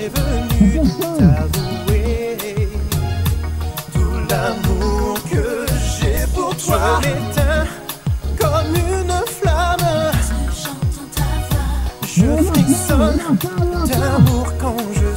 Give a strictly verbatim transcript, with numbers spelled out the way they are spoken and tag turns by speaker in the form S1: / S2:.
S1: est venu t'avouer tout l'amour que j'ai pour toi. Je m'éteins comme une flamme, je frissonne d'amour quand je